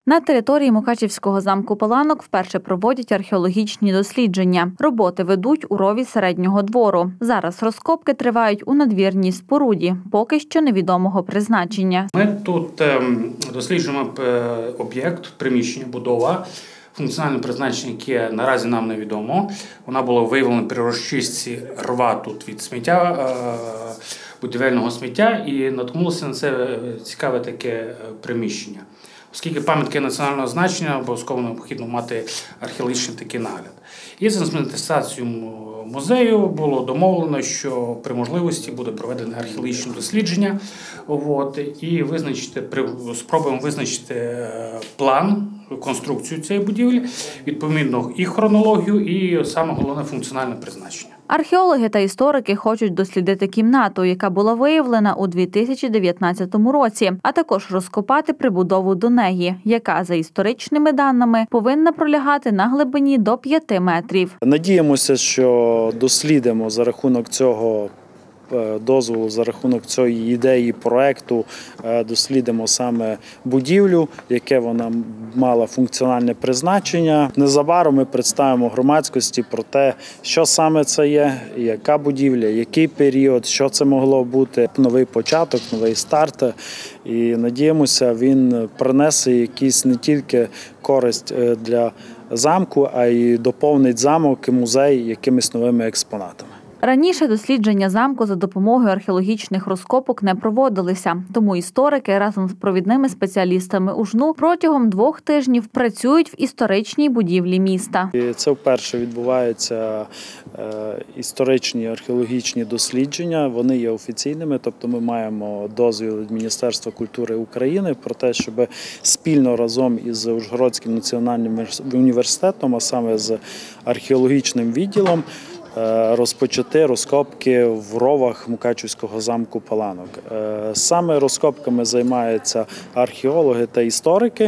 На території Мукачівського замку Паланок вперше проводять археологічні дослідження. Роботи ведуть у рові середнього двору. Зараз розкопки тривають у надвірній споруді, поки що невідомого призначення. Ми тут досліджуємо об'єкт, приміщення, будова, функціональне призначення, яке наразі нам невідомо. Вона була виявлена при розчистці рва тут від сміття, будівельного сміття, і наткнулося на це цікаве таке приміщення. Оскільки пам'ятки національного значення, обов'язково необхідно мати археологічний такий нагляд. І з інвентаризацією музею було домовлено, що при можливості буде проведене археологічне дослідження. І спробуємо визначити план, конструкцію цієї будівлі, відповідно і хронологію, і саме головне функціональне призначення. Археологи та історики хочуть дослідити кімнату, яка була виявлена у 2019 році, а також розкопати прибудову до неї, яка, за історичними даними, повинна пролягати на глибині до 5 метрів. Надіємося, що дослідимо за рахунок цього дозволу, за рахунок цієї ідеї проекту, дослідимо саме будівлю, яке вона мала функціональне призначення. Незабаром ми представимо громадськості про те, що саме це є, яка будівля, який період, що це могло бути. Новий початок, новий старт. І надіємося, він принесе якісь не тільки користь для замку, а й доповнить замок і музей якимись новими експонатами. Раніше дослідження замку за допомогою археологічних розкопок не проводилися, тому історики разом з провідними спеціалістами УЖНУ протягом 2 тижнів працюють в історичній будівлі міста. Це вперше відбуваються історичні археологічні дослідження, вони є офіційними, тобто ми маємо дозвіл від Міністерства культури України про те, щоб спільно разом із Ужгородським національним університетом, а саме з археологічним відділом, розпочати розкопки в ровах Мукачівського замку Паланок. Саме розкопками займаються археологи та історики.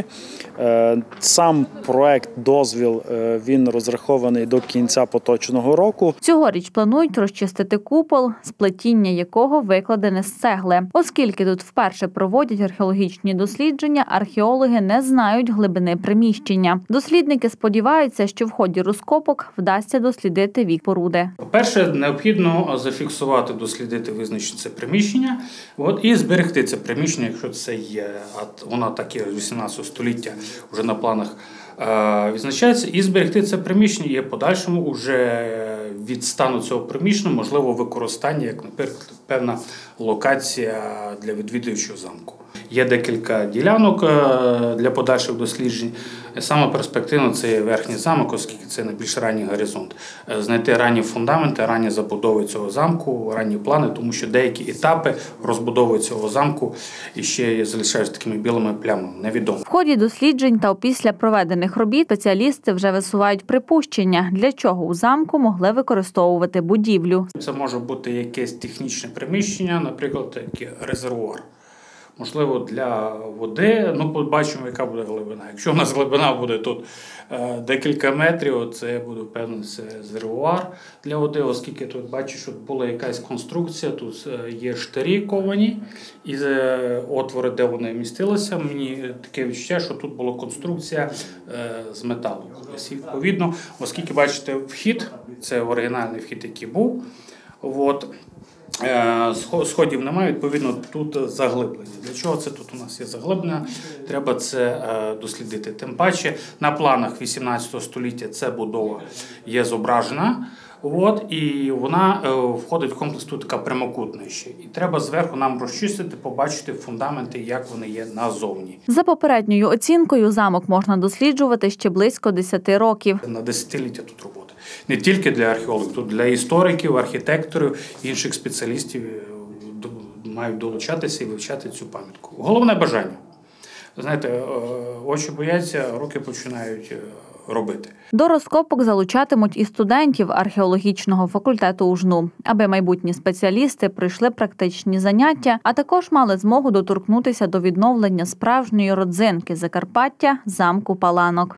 Сам проект, дозвіл, він розрахований до кінця поточного року. Цьогоріч планують розчистити купол, сплетіння якого викладене з цегли. Оскільки тут вперше проводять археологічні дослідження, археологи не знають глибини приміщення. Дослідники сподіваються, що в ході розкопок вдасться дослідити вік споруди. По-перше, необхідно зафіксувати, дослідити, визначити це приміщення і зберегти це приміщення, якщо це є, воно таке з 18 століття вже на планах відзначається, і зберегти це приміщення і в подальшому вже від стану цього приміщення можливо використання, як, наприклад, певна локація для відвідувачів замку. Є декілька ділянок для подальших досліджень. Саме перспективно це є верхній замок, оскільки це найбільш ранній горизонт. Знайти ранні фундаменти, ранні забудови цього замку, ранні плани, тому що деякі етапи розбудови цього замку ще залишаються такими білими плямами, невідомо. В ході досліджень та опісля проведених робіт спеціалісти вже висувають припущення, для чого у замку могли використовувати будівлю. Це може бути якесь технічне приміщення, наприклад, як резервуар. Можливо, для води, побачимо, яка буде глибина. Якщо у нас глибина буде тут декілька метрів, це буде, певно, це резервуар для води, оскільки тут бачу, що була якась конструкція, тут є штирі ковані, і отвори, де вони містилися, мені таке відчуття, що тут була конструкція з металу. Відповідно, оскільки, бачите, вхід, це оригінальний вхід, який був, сходів немає, відповідно, тут заглиблення. Для чого це тут у нас є заглиблення? Треба це дослідити. Тим паче, на планах 18 століття ця будова є зображена, і вона входить в комплекс тут така прямокутна ще. І треба зверху нам розчистити, побачити фундаменти, як вони є назовні. За попередньою оцінкою, замок можна досліджувати ще близько 10 років. На десятиліття тут роботи. Не тільки для археологів, тут для істориків, архітекторів, інших спеціалістів мають долучатися і вивчати цю пам'ятку. Головне бажання. Знаєте, очі бояться, руки починають робити. До розкопок залучатимуть і студентів археологічного факультету УЖНУ, аби майбутні спеціалісти пройшли практичні заняття, а також мали змогу доторкнутися до відновлення справжньої родзинки Закарпаття – замку Паланок.